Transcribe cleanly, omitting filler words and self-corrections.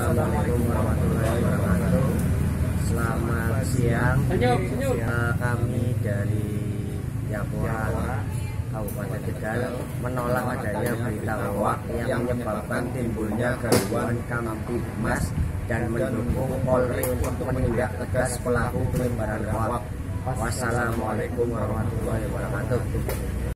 Assalamualaikum warahmatullahi wabarakatuh. Selamat siang. Kami dari Yapua Kabupaten Tegal menolak adanya berita hoax yang menyebabkan timbulnya gangguan Kamtibmas dan mendukung Polri untuk menindak tegas pelaku penyebaran hoax. Wassalamualaikum warahmatullahi wabarakatuh.